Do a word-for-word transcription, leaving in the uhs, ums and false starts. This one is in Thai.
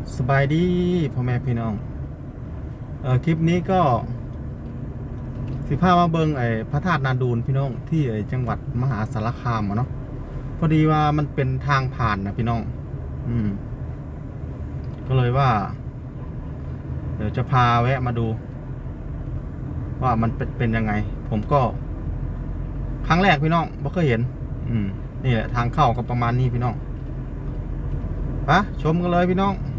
สบายดีพ่อแม่พี่น้องเอ่อคลิปนี้ก็สิพามาเบิงไอ้พระธาตุนาดูลพี่น้องที่ไอ้จังหวัดมหาสารคามอะเนาะพอดีว่ามันเป็นทางผ่านนะพี่น้องอืมก็เลยว่า เดี๋ยวจะพาแวะมาดู ว่ามันเป็นเป็นยังไง ผมก็ ครั้งแรกพี่น้องไม่เคยเห็น อืมนี่แหละทางเข้าก็ประมาณนี้พี่น้องไปชมกันเลยพี่น้อง